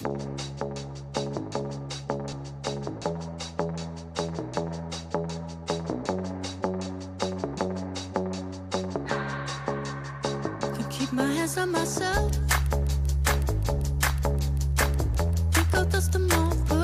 Can keep my hands on myself. Think I'll dust them off.